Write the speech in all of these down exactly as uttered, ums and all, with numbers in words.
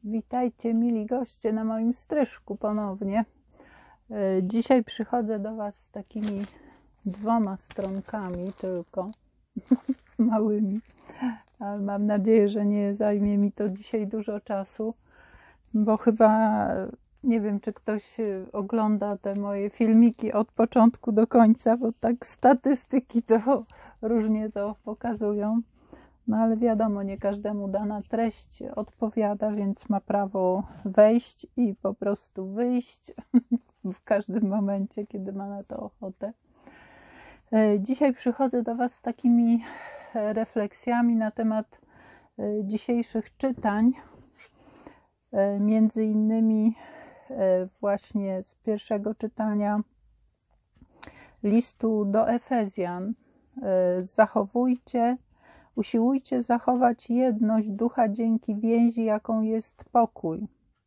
Witajcie, mili goście, na moim stryżku ponownie. Dzisiaj przychodzę do Was z takimi dwoma stronkami tylko, małymi. Ale mam nadzieję, że nie zajmie mi to dzisiaj dużo czasu, bo chyba nie wiem, czy ktoś ogląda te moje filmiki od początku do końca, bo tak statystyki to różnie to pokazują. No ale wiadomo, nie każdemu dana treść odpowiada, więc ma prawo wejść i po prostu wyjść w każdym momencie, kiedy ma na to ochotę. Dzisiaj przychodzę do Was z takimi refleksjami na temat dzisiejszych czytań, między innymi właśnie z pierwszego czytania listu do Efezjan. Zachowujcie Usiłujcie zachować jedność ducha dzięki więzi, jaką jest pokój.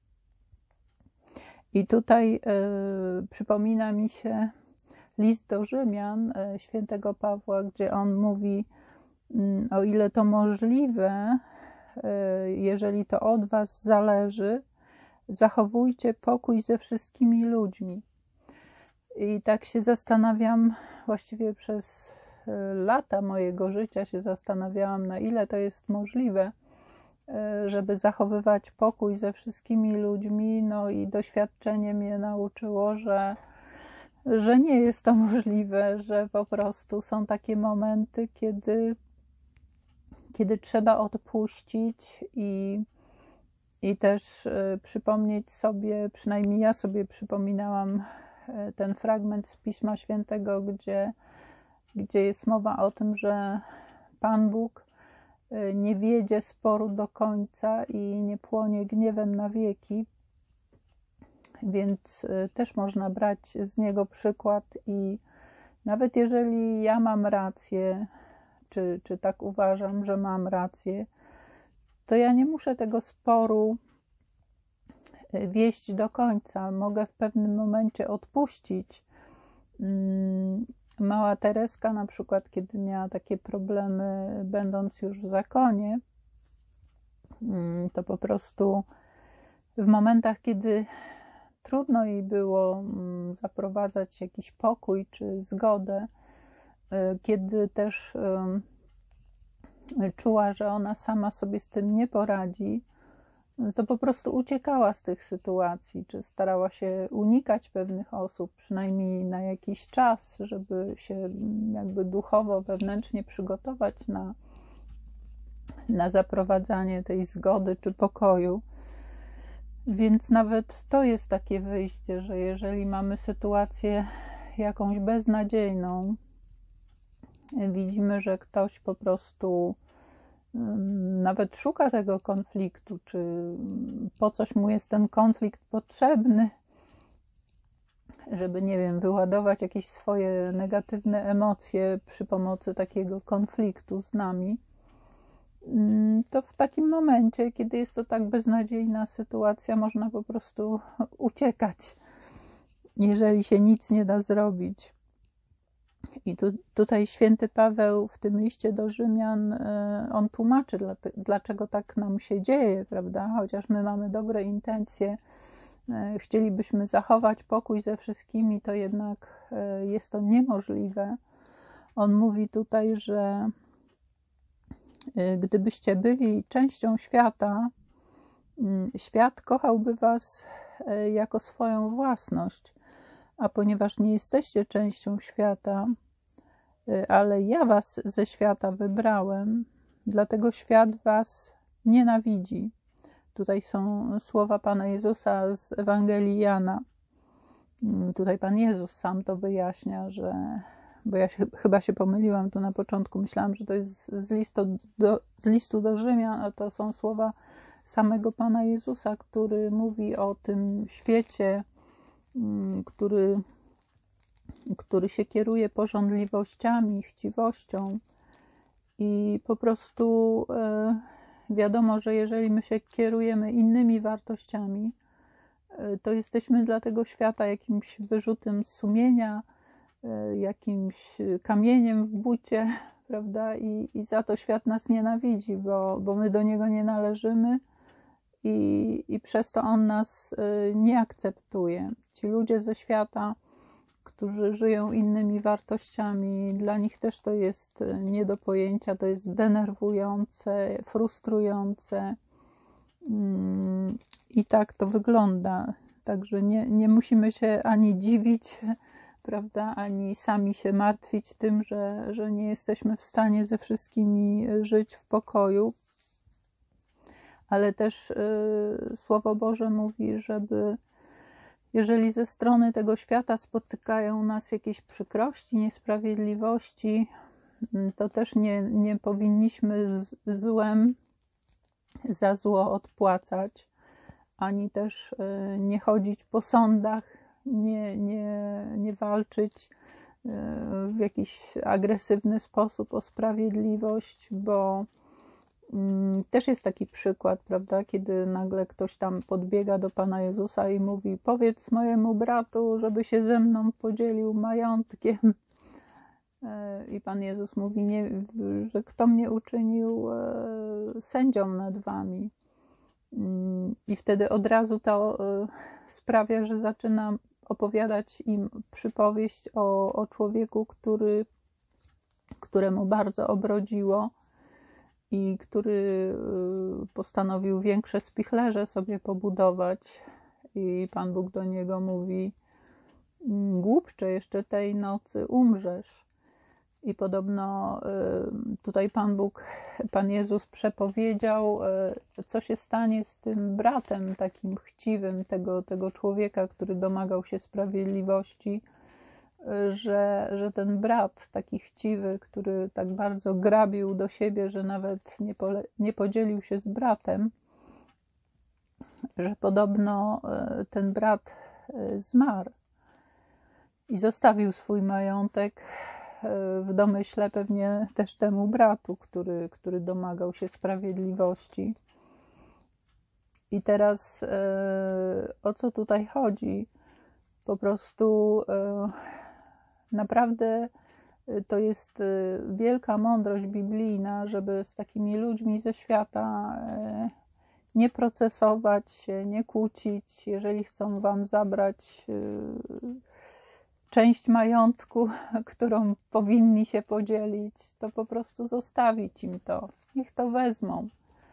I tutaj y, przypomina mi się list do Rzymian y, świętego Pawła, gdzie on mówi, y, o ile to możliwe, y, jeżeli to od was zależy, zachowujcie pokój ze wszystkimi ludźmi. I tak się zastanawiam, właściwie przez lata mojego życia się zastanawiałam, na ile to jest możliwe, żeby zachowywać pokój ze wszystkimi ludźmi. No i doświadczenie mnie nauczyło, że, że nie jest to możliwe, że po prostu są takie momenty, kiedy, kiedy trzeba odpuścić i, i też przypomnieć sobie, przynajmniej ja sobie przypominałam ten fragment z Pisma Świętego, gdzie gdzie jest mowa o tym, że Pan Bóg nie wiedzie sporu do końca i nie płonie gniewem na wieki, więc też można brać z Niego przykład i nawet jeżeli ja mam rację, czy, czy tak uważam, że mam rację, to ja nie muszę tego sporu wieść do końca. Mogę w pewnym momencie odpuścić. Mała Tereska na przykład, kiedy miała takie problemy, będąc już w zakonie, to po prostu w momentach, kiedy trudno jej było zaprowadzać jakiś pokój czy zgodę, kiedy też czuła, że ona sama sobie z tym nie poradzi, to po prostu uciekała z tych sytuacji, czy starała się unikać pewnych osób, przynajmniej na jakiś czas, żeby się jakby duchowo, wewnętrznie przygotować na, na zaprowadzanie tej zgody czy pokoju. Więc nawet to jest takie wyjście, że jeżeli mamy sytuację jakąś beznadziejną, widzimy, że ktoś po prostu nawet szuka tego konfliktu, czy po coś mu jest ten konflikt potrzebny, żeby, nie wiem, wyładować jakieś swoje negatywne emocje przy pomocy takiego konfliktu z nami, to w takim momencie, kiedy jest to tak beznadziejna sytuacja, można po prostu uciekać, jeżeli się nic nie da zrobić. I tu, tutaj święty Paweł w tym liście do Rzymian, on tłumaczy, dlaczego tak nam się dzieje, prawda? Chociaż my mamy dobre intencje, chcielibyśmy zachować pokój ze wszystkimi, to jednak jest to niemożliwe. On mówi tutaj, że gdybyście byli częścią świata, świat kochałby was jako swoją własność. A ponieważ nie jesteście częścią świata, ale ja was ze świata wybrałem, dlatego świat was nienawidzi. Tutaj są słowa Pana Jezusa z Ewangelii Jana. Tutaj Pan Jezus sam to wyjaśnia, że, bo ja się, chyba się pomyliłam tu na początku, myślałam, że to jest z listu do, z listu do Rzymian, a to są słowa samego Pana Jezusa, który mówi o tym świecie, Który, który się kieruje pożądliwościami, chciwością i po prostu e, wiadomo, że jeżeli my się kierujemy innymi wartościami, e, to jesteśmy dla tego świata jakimś wyrzutem sumienia, e, jakimś kamieniem w bucie, prawda? I, i za to świat nas nienawidzi, bo, bo my do niego nie należymy i, i przez to on nas nie akceptuje. Ci ludzie ze świata, którzy żyją innymi wartościami, dla nich też to jest nie do pojęcia, to jest denerwujące, frustrujące i tak to wygląda. Także nie, nie musimy się ani dziwić, prawda, ani sami się martwić tym, że, że nie jesteśmy w stanie ze wszystkimi żyć w pokoju. Ale też y, Słowo Boże mówi, żeby jeżeli ze strony tego świata spotykają nas jakieś przykrości, niesprawiedliwości, to też nie, nie powinniśmy z złem za zło odpłacać, ani też y, nie chodzić po sądach, nie, nie, nie walczyć y, w jakiś agresywny sposób o sprawiedliwość, bo też jest taki przykład, prawda, kiedy nagle ktoś tam podbiega do Pana Jezusa i mówi: powiedz mojemu bratu, żeby się ze mną podzielił majątkiem. I Pan Jezus mówi, nie, że kto mnie uczynił sędzią nad wami. I wtedy od razu to sprawia, że zaczynam opowiadać im przypowieść o, o człowieku, który, któremu bardzo obrodziło i który postanowił większe spichlerze sobie pobudować. I Pan Bóg do niego mówi: głupcze, jeszcze tej nocy umrzesz. I podobno tutaj Pan Bóg, Pan Jezus przepowiedział, co się stanie z tym bratem takim chciwym tego, tego człowieka, który domagał się sprawiedliwości, że, że ten brat taki chciwy, który tak bardzo grabił do siebie, że nawet nie, pole, nie podzielił się z bratem, że podobno ten brat zmarł i zostawił swój majątek w domyśle pewnie też temu bratu, który, który domagał się sprawiedliwości. I teraz o co tutaj chodzi? Po prostu naprawdę to jest wielka mądrość biblijna, żeby z takimi ludźmi ze świata nie procesować się, nie kłócić. Jeżeli chcą wam zabrać część majątku, którą powinni się podzielić, to po prostu zostawić im to. Niech to wezmą.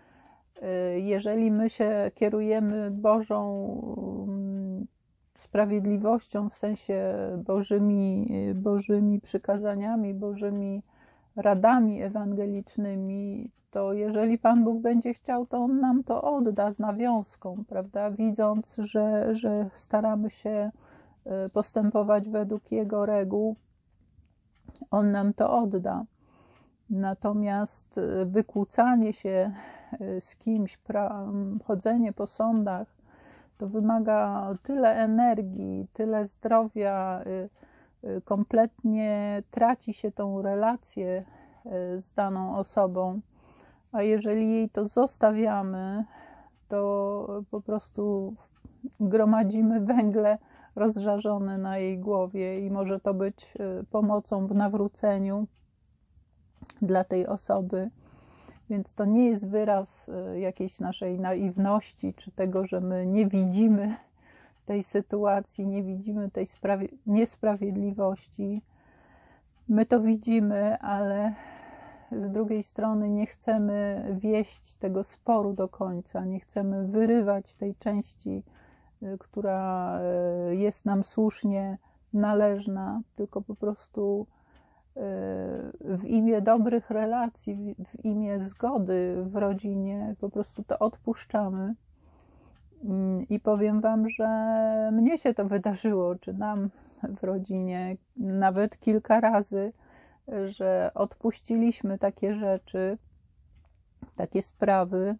Jeżeli my się kierujemy Bożą sprawiedliwością, w sensie Bożymi, Bożymi przykazaniami, Bożymi radami ewangelicznymi, to jeżeli Pan Bóg będzie chciał, to On nam to odda z nawiązką, prawda? Widząc, że, że staramy się postępować według Jego reguł, On nam to odda. Natomiast wykłócanie się z kimś, chodzenie po sądach, to wymaga tyle energii, tyle zdrowia, kompletnie traci się tą relację z daną osobą, a jeżeli jej to zostawiamy, to po prostu gromadzimy węgle rozżarzone na jej głowie i może to być pomocą w nawróceniu dla tej osoby. Więc to nie jest wyraz jakiejś naszej naiwności, czy tego, że my nie widzimy tej sytuacji, nie widzimy tej niesprawiedliwości. My to widzimy, ale z drugiej strony nie chcemy wieść tego sporu do końca, nie chcemy wyrywać tej części, która jest nam słusznie należna, tylko po prostu w imię dobrych relacji, w imię zgody w rodzinie po prostu to odpuszczamy. I powiem wam, że mnie się to wydarzyło, czy nam w rodzinie nawet kilka razy, że odpuściliśmy takie rzeczy, takie sprawy.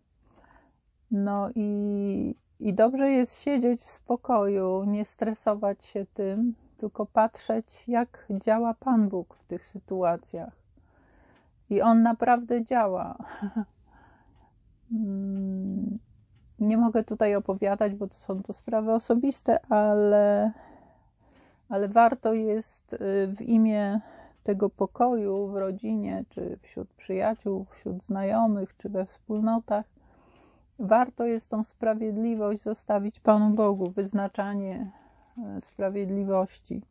No i, i dobrze jest siedzieć w spokoju, nie stresować się tym, tylko patrzeć, jak działa Pan Bóg w tych sytuacjach. I On naprawdę działa. Nie mogę tutaj opowiadać, bo to są to sprawy osobiste, ale, ale warto jest w imię tego pokoju w rodzinie, czy wśród przyjaciół, wśród znajomych, czy we wspólnotach warto jest tą sprawiedliwość zostawić Panu Bogu, wyznaczanie sprawiedliwości,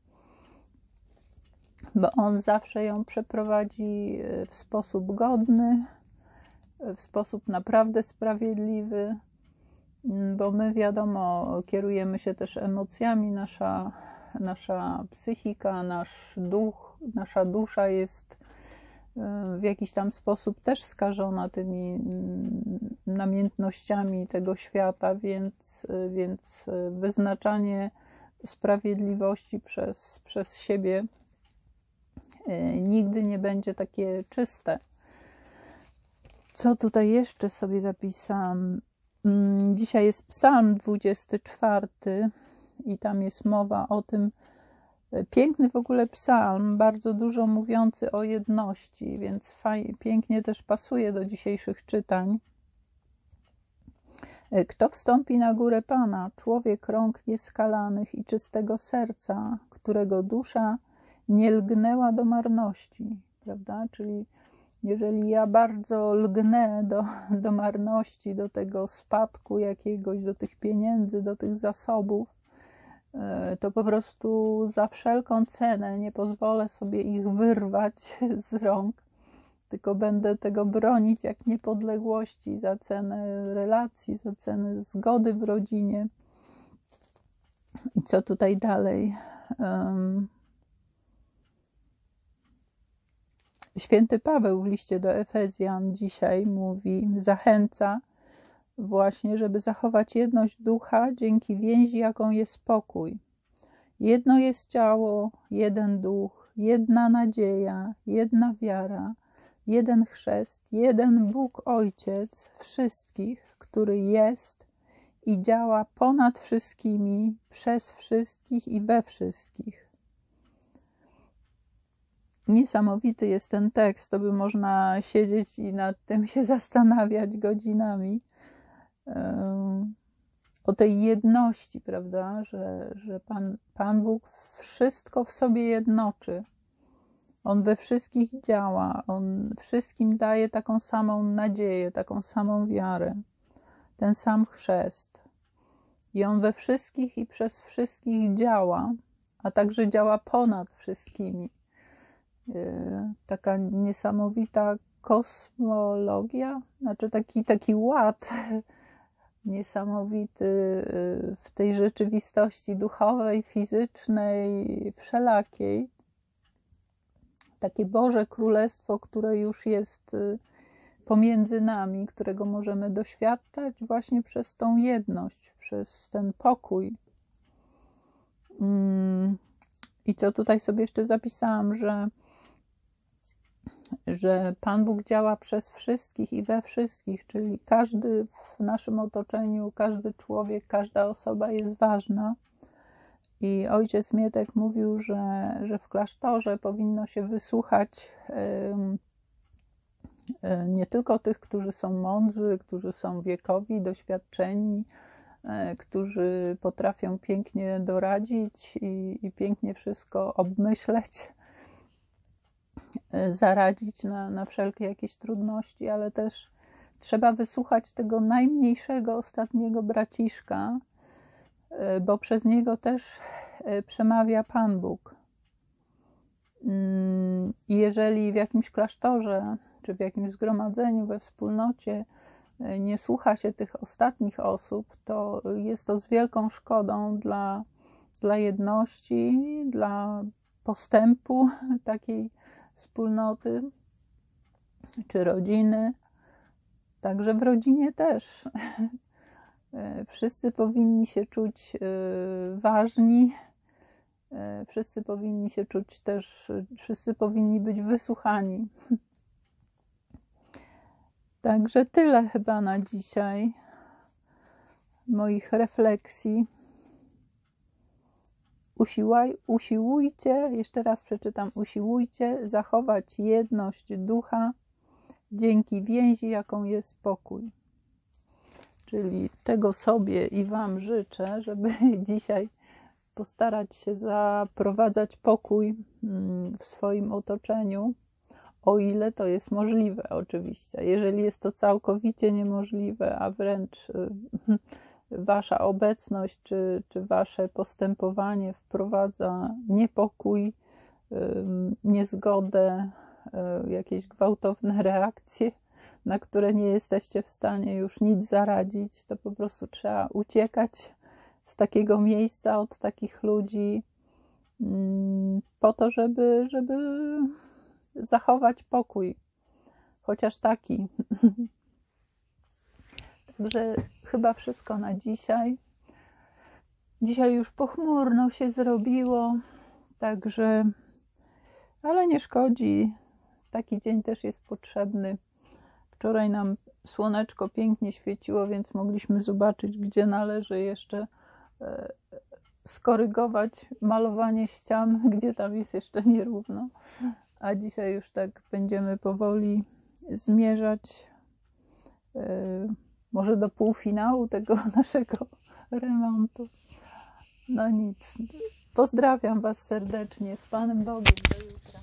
bo On zawsze ją przeprowadzi w sposób godny, w sposób naprawdę sprawiedliwy, bo my, wiadomo, kierujemy się też emocjami, nasza, nasza psychika, nasz duch, nasza dusza jest w jakiś tam sposób też skażona tymi namiętnościami tego świata, więc, więc wyznaczanie sprawiedliwości przez, przez siebie nigdy nie będzie takie czyste. Co tutaj jeszcze sobie zapisałam? Dzisiaj jest Psalm dwudziesty czwarty i tam jest mowa o tym, piękny w ogóle psalm, bardzo dużo mówiący o jedności, więc fajnie, pięknie też pasuje do dzisiejszych czytań. Kto wstąpi na górę Pana? Człowiek rąk nieskalanych i czystego serca, którego dusza nie lgnęła do marności, prawda? Czyli jeżeli ja bardzo lgnę do, do marności, do tego spadku jakiegoś, do tych pieniędzy, do tych zasobów, to po prostu za wszelką cenę nie pozwolę sobie ich wyrwać z rąk, tylko będę tego bronić jak niepodległości za cenę relacji, za cenę zgody w rodzinie. I co tutaj dalej? Um, Święty Paweł w liście do Efezjan dzisiaj mówi, zachęca właśnie, żeby zachować jedność ducha dzięki więzi, jaką jest pokój. Jedno jest ciało, jeden duch, jedna nadzieja, jedna wiara, jeden chrzest, jeden Bóg Ojciec wszystkich, który jest i działa ponad wszystkimi, przez wszystkich i we wszystkich. Niesamowity jest ten tekst, to by można siedzieć i nad tym się zastanawiać godzinami. O tej jedności, prawda, że, że Pan, Pan Bóg wszystko w sobie jednoczy. On we wszystkich działa, On wszystkim daje taką samą nadzieję, taką samą wiarę, ten sam chrzest. I On we wszystkich i przez wszystkich działa, a także działa ponad wszystkimi. Taka niesamowita kosmologia, znaczy taki, taki ład niesamowity w tej rzeczywistości duchowej, fizycznej, wszelakiej. Takie Boże Królestwo, które już jest pomiędzy nami, którego możemy doświadczać właśnie przez tą jedność, przez ten pokój. I co tutaj sobie jeszcze zapisałam, że że Pan Bóg działa przez wszystkich i we wszystkich, czyli każdy w naszym otoczeniu, każdy człowiek, każda osoba jest ważna. I ojciec Mietek mówił, że, że w klasztorze powinno się wysłuchać nie tylko tych, którzy są mądrzy, którzy są wiekowi, doświadczeni, którzy potrafią pięknie doradzić i, i pięknie wszystko obmyśleć, zaradzić na, na wszelkie jakieś trudności, ale też trzeba wysłuchać tego najmniejszego, ostatniego braciszka, bo przez niego też przemawia Pan Bóg. I jeżeli w jakimś klasztorze, czy w jakimś zgromadzeniu, we wspólnocie nie słucha się tych ostatnich osób, to jest to z wielką szkodą dla, dla jedności, dla postępu takiej wspólnoty czy rodziny. Także w rodzinie też. Wszyscy powinni się czuć ważni, wszyscy powinni się czuć też, wszyscy powinni być wysłuchani. Także tyle chyba na dzisiaj moich refleksji. Usiłaj, usiłujcie, jeszcze raz przeczytam, usiłujcie zachować jedność ducha dzięki więzi, jaką jest pokój. Czyli tego sobie i Wam życzę, żeby dzisiaj postarać się zaprowadzać pokój w swoim otoczeniu, O ile to jest możliwe, oczywiście. Jeżeli jest to całkowicie niemożliwe, a wręcz wasza obecność czy, czy wasze postępowanie wprowadza niepokój, niezgodę, jakieś gwałtowne reakcje, na które nie jesteście w stanie już nic zaradzić, to po prostu trzeba uciekać z takiego miejsca, od takich ludzi, po to, żeby, żeby zachować pokój, chociaż taki. Także chyba wszystko na dzisiaj. Dzisiaj już pochmurno się zrobiło, także, ale nie szkodzi. Taki dzień też jest potrzebny. Wczoraj nam słoneczko pięknie świeciło, więc mogliśmy zobaczyć, gdzie należy jeszcze skorygować malowanie ścian, gdzie tam jest jeszcze nierówno. A dzisiaj już tak będziemy powoli zmierzać yy, może do półfinału tego naszego remontu. No nic. Pozdrawiam was serdecznie. Z Panem Bogiem. Do jutra.